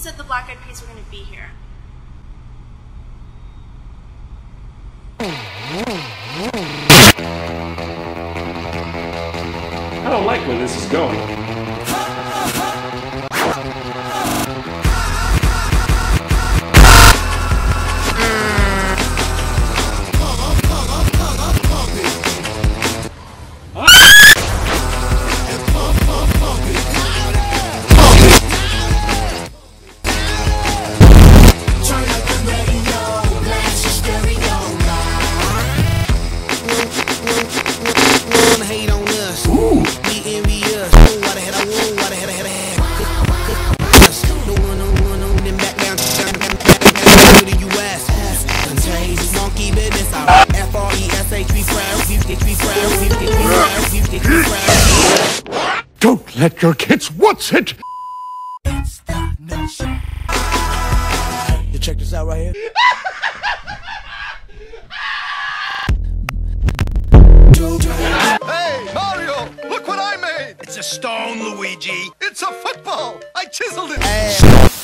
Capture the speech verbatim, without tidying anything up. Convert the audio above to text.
said the Black Eyed Peas were going to be here. I don't like where this is going. Don't let your kids watch it! You check this out right here. Hey, Mario! Look what I made! It's a stone, Luigi! It's a football! I chiseled it! Hey.